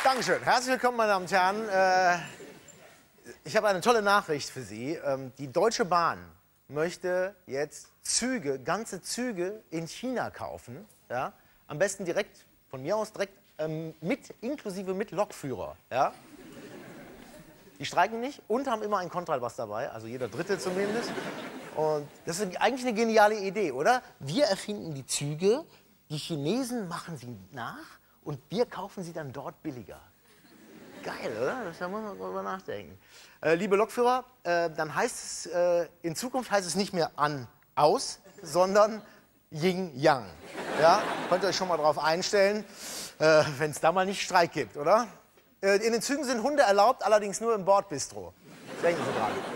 Dankeschön. Herzlich willkommen, meine Damen und Herren. Ich habe eine tolle Nachricht für Sie. Die Deutsche Bahn möchte jetzt Züge, ganze Züge in China kaufen. Ja? Am besten direkt, von mir aus direkt, inklusive mit Lokführer. Ja? Die streiken nicht und haben immer einen Kontrabass dabei, also jeder Dritte zumindest. Und das ist eigentlich eine geniale Idee, oder? Wir erfinden die Züge, die Chinesen machen sie nach und wir kaufen sie dann dort billiger. Geil, oder? Da muss man drüber nachdenken. Liebe Lokführer, dann heißt es, in Zukunft heißt es nicht mehr an, aus, sondern Yin Yang. Ja? Könnt ihr euch schon mal drauf einstellen, wenn es da mal nicht Streik gibt, oder? In den Zügen sind Hunde erlaubt, allerdings nur im Bordbistro. Denken Sie dran.